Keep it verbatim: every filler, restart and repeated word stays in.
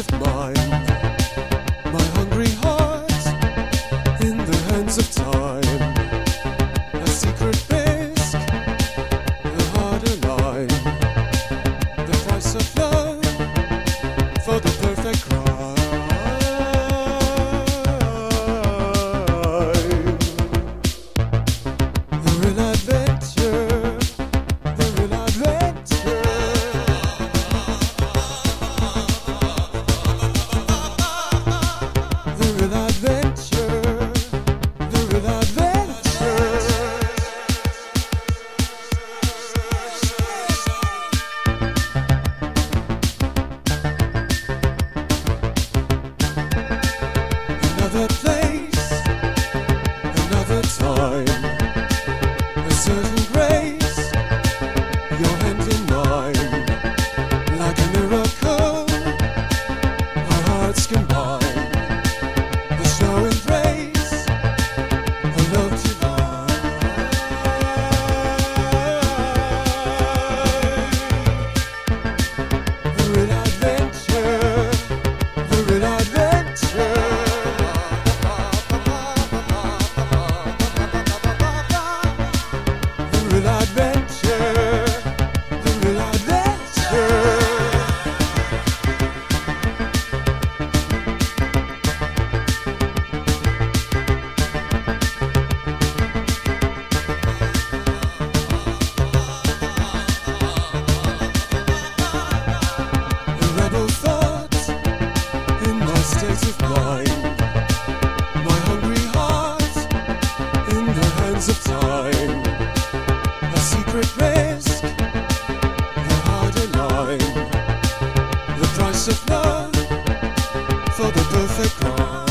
of mind, my hungry heart in the hands of time, a secret risk, a harder line, the price of love for the perfect crime. The real adventure, the real adventure. The real adventure, the real adventure. Another place, another time, a certain grace, your hand in mine, like a miracle, our hearts combine. The snow embrace, a love divine. The real adventure, the real adventure. The real adventure, the real adventure. The rebel thought in my state of mind, my hungry heart in the hands of time, a secret risk, the harder line, the price of love for the perfect crime.